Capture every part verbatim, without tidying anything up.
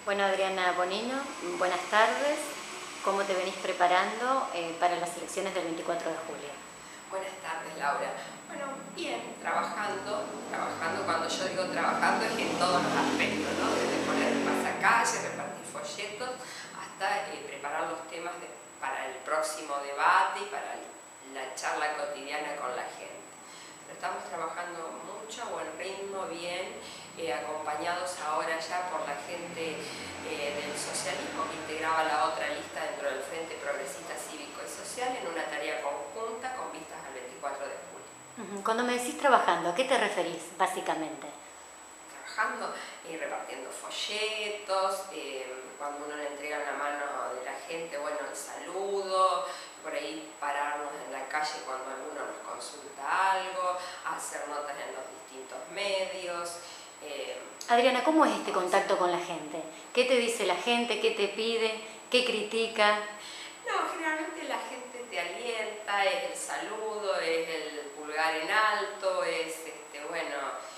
Bueno, Adriana Bonino, buenas tardes. ¿Cómo te venís preparando eh, para las elecciones del veinticuatro de julio? Buenas tardes, Laura. Bueno, bien, trabajando, trabajando, cuando yo digo trabajando es en todos los aspectos, ¿no? Desde poner pasacalle, repartir folletos, hasta eh, preparar los temas de, para el próximo debate y para la charla cotidiana con la gente. Pero estamos trabajando mucho, a buen ritmo, bien, eh, acompañados ahora ya por la gente eh, del socialismo que integraba la otra lista dentro del Frente Progresista Cívico y Social en una tarea conjunta con vistas al veinticuatro de julio. Cuando me decís trabajando, ¿a qué te referís básicamente? Trabajando y eh, repartiendo folletos, eh, cuando uno le entrega en la mano de la gente, bueno, el saludo, por ahí pararnos en la calle cuando alguno nos consulta algo, hacer notas en los distintos medios. Eh, Adriana, ¿cómo es este contacto con la gente? ¿Qué te dice la gente? ¿Qué te pide? ¿Qué critica? No, generalmente la gente te alienta, es el saludo, es el pulgar en alto, es, este, bueno,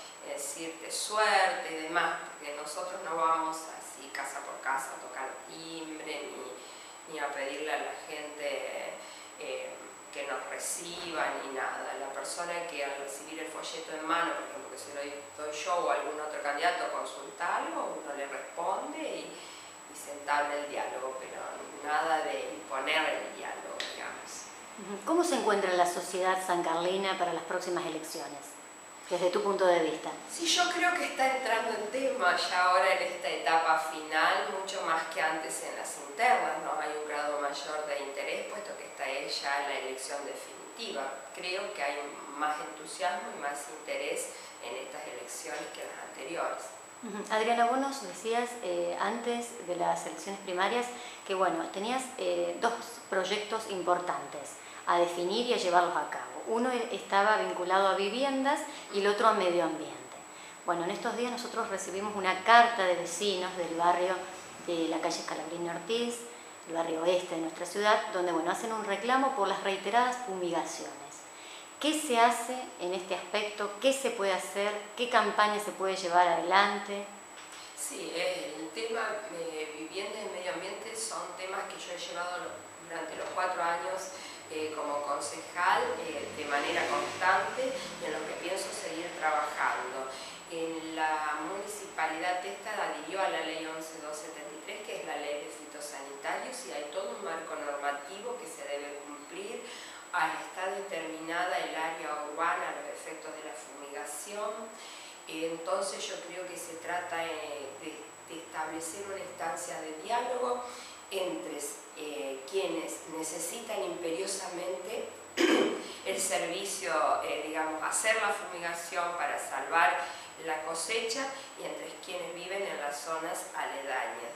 decirte suerte y demás, porque nosotros no vamos así casa por casa a tocar timbre ni, ni a pedirle a la gente eh, que nos reciba ni nada. La persona que al recibir el folleto en mano, por ejemplo, que se lo doy yo o algún otro candidato, consulta algo, uno le responde y, y se entabla el diálogo, pero nada de imponer el diálogo, digamos. ¿Cómo se encuentra la sociedad sancarlina para las próximas elecciones, desde tu punto de vista? Sí, yo creo que está entrando en tema ya ahora en esta etapa final, mucho más que antes en las internas, ¿no? Hay un grado mayor de interés, puesto que está ya en la elección definitiva. Creo que hay más entusiasmo y más interés en estas elecciones que en las anteriores. Adriana, vos nos decías eh, antes de las elecciones primarias que bueno, tenías eh, dos proyectos importantes a definir y a llevarlos a cabo. Uno estaba vinculado a viviendas y el otro a medio ambiente. Bueno, en estos días nosotros recibimos una carta de vecinos del barrio de la calle Scalabrini Ortiz, el barrio oeste de nuestra ciudad, donde bueno, hacen un reclamo por las reiteradas fumigaciones. ¿Qué se hace en este aspecto? ¿Qué se puede hacer? ¿Qué campaña se puede llevar adelante? Sí, el tema de vivienda y medio ambiente son temas que yo he llevado durante los cuatro años eh, como concejal eh, de manera constante y en lo que pienso seguir trabajando. En la municipalidad esta adhirió a la ley once mil doscientos setenta y tres, que es la ley de fitosanitarios, y hay todo un marco normativo que se debe cumplir. Está determinada el área urbana, los efectos de la fumigación. Entonces yo creo que se trata de, de establecer una instancia de diálogo entre eh, quienes necesitan imperiosamente el servicio, eh, digamos, hacer la fumigación para salvar la cosecha, y entre quienes viven en las zonas aledañas,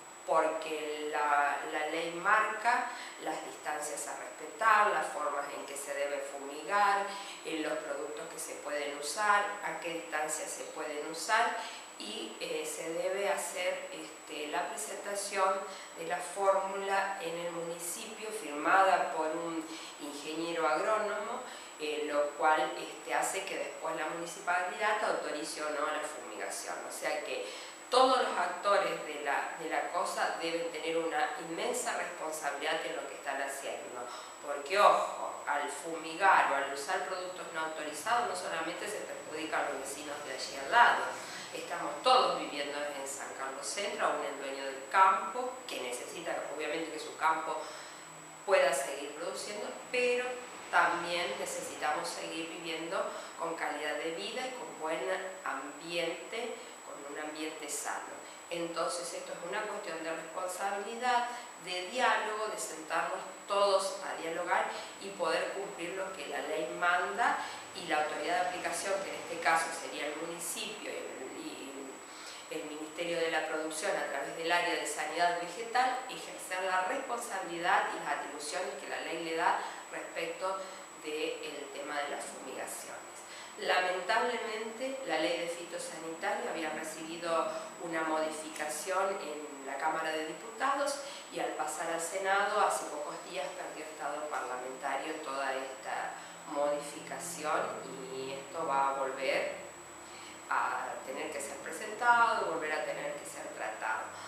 porque la, la ley marca las distancias a respetar, las formas en que se debe fumigar, eh, los productos que se pueden usar, a qué distancia se pueden usar, y eh, se debe hacer este, la presentación de la fórmula en el municipio firmada por un ingeniero agrónomo, eh, lo cual este, hace que después la municipalidad autorice o no la fumigación. O sea que todos los actores de la, de la cosa deben tener una inmensa responsabilidad en lo que están haciendo, porque ojo, al fumigar o al usar productos no autorizados no solamente se perjudican a los vecinos de allí al lado, estamos todos viviendo en San Carlos Centro, aún el dueño del campo, que necesita obviamente que su campo pueda seguir produciendo, pero también necesitamos seguir viviendo con calidad de vida y con buen ambiente, un ambiente sano. Entonces esto es una cuestión de responsabilidad, de diálogo, de sentarnos todos a dialogar y poder cumplir lo que la ley manda, y la autoridad de aplicación, que en este caso sería el municipio y el Ministerio de la Producción a través del área de sanidad vegetal, ejercer la responsabilidad y las atribuciones que la ley le da respecto del tema de las fumigaciones. Lamentablemente, la ley de fitosanitario había recibido una modificación en la Cámara de Diputados y al pasar al Senado hace pocos días perdió estado parlamentario toda esta modificación, y esto va a volver a tener que ser presentado, volver a tener que ser tratado.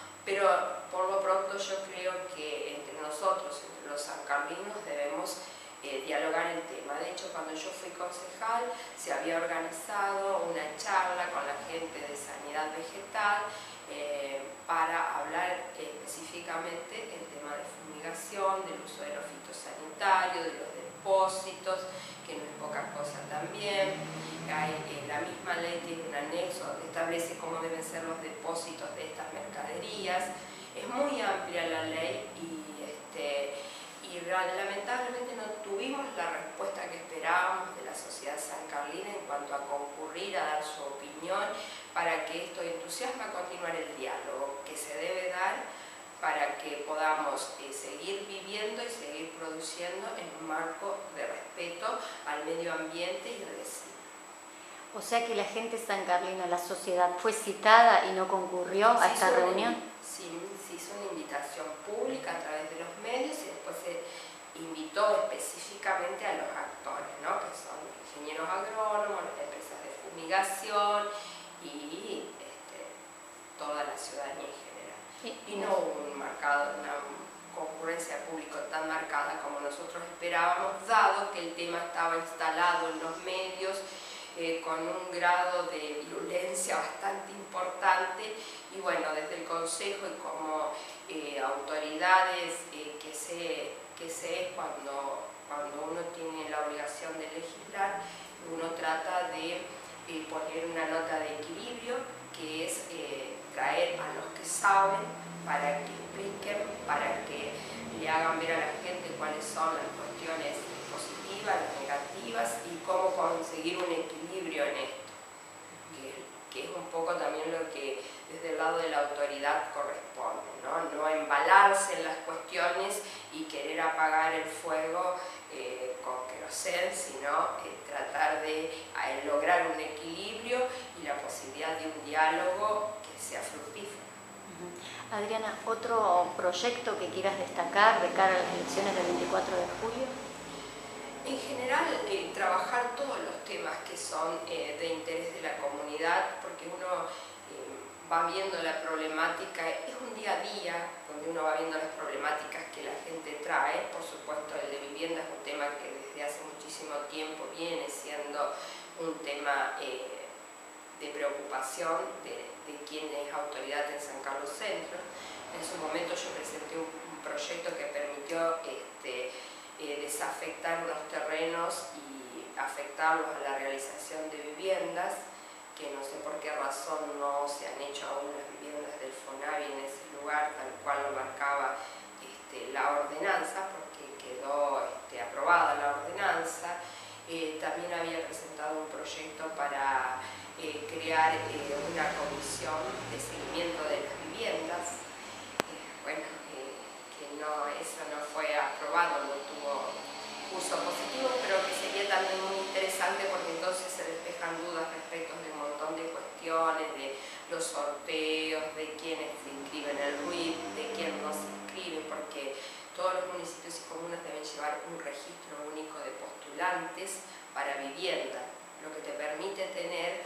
pero por lo pronto yo creo que entre nosotros, entre los sancarlinos, debemos eh, dialogar el tema. De hecho, cuando yo fui concejal, se había organizado una charla con la gente de sanidad vegetal eh, para hablar específicamente el tema de fumigación, del uso de los fitosanitarios, de los depósitos, que no es poca cosa también. Hay, eh, la misma ley tiene un anexo donde establece cómo deben ser los depósitos de estas mercaderías. Es muy amplia la ley y, este, y lamentablemente no tuvimos la respuesta que esperábamos de la sociedad sancarlina en cuanto a concurrir a dar su opinión para que esto entusiasme a continuar el diálogo que se debe dar para que podamos eh, seguir viviendo y seguir produciendo en un marco de respeto al medio ambiente y al vecino. O sea que la gente sancarlina, la sociedad, fue citada y no concurrió a esta reunión. Sí, se hizo una invitación pública a través de los medios y después se invitó específicamente a los actores, ¿no? Que son ingenieros agrónomos, las empresas de fumigación y este, toda la ciudadanía en general. Sí. Y no hubo un marcado, una concurrencia pública tan marcada como nosotros esperábamos, dado que el tema estaba instalado en los medios eh, con un grado de virulencia bastante importante y bueno, desde el Consejo y como eh, autoridades eh, que sé que sé es cuando, cuando uno tiene la obligación de legislar, uno trata de eh, poner una nota de equilibrio que es eh, traer a los que saben para que expliquen, para que le hagan ver a la gente cuáles son las cuestiones positivas, las negativas y cómo conseguir un equilibrio en esto, que, que es un poco también lo que desde el lado de la autoridad corresponde, ¿no? No embalarse en las cuestiones y querer apagar el fuego eh, con querosén, sino eh, tratar de eh, lograr un equilibrio y la posibilidad de un diálogo que sea fructífero. Adriana, ¿otro proyecto que quieras destacar de cara a las elecciones del veinticuatro de julio? En general, eh, trabajar todos los temas que son eh, de interés de la comunidad, porque uno eh, va viendo la problemática, es un día a día donde uno va viendo las problemáticas que la gente trae. Por supuesto, el de vivienda es un tema que desde hace muchísimo tiempo viene siendo un tema eh, de preocupación de, de quien es autoridad en San Carlos Centro. En su momento yo presenté un, un proyecto que permitió este, eh, desafectar unos terrenos y afectarlos a la realización de viviendas, que no sé por qué razón no se han hecho aún las viviendas del FONAVI en ese lugar, tal cual lo marcaba este, la ordenanza, porque quedó este, aprobada la ordenanza. Eh, también había presentado un proyecto para Eh, crear eh, una comisión de seguimiento de las viviendas. Eh, bueno, eh, que no, eso no fue aprobado, no tuvo uso positivo, pero que sería también muy interesante porque entonces se despejan dudas respecto de un montón de cuestiones, de los sorteos, de quiénes se inscriben en el R U I P, de quién no se inscribe, porque todos los municipios y comunas deben llevar un registro único de postulantes para vivienda, lo que te permite tener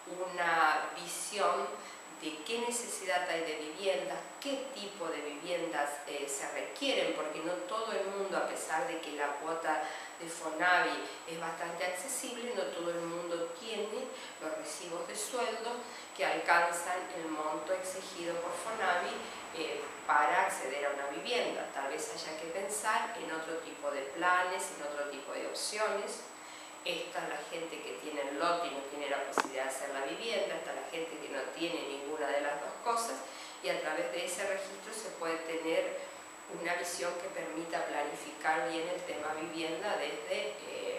una visión de qué necesidad hay de viviendas, qué tipo de viviendas eh, se requieren, porque no todo el mundo, a pesar de que la cuota de FONAVI es bastante accesible, no todo el mundo tiene los recibos de sueldo que alcanzan el monto exigido por FONAVI eh, para acceder a una vivienda. Tal vez haya que pensar en otro tipo de planes, en otro tipo de opciones. Esta es la gente que tiene el lote y no tiene la posibilidad de hacer la vivienda, esta es la gente que no tiene ninguna de las dos cosas, y a través de ese registro se puede tener una visión que permita planificar bien el tema vivienda desde eh,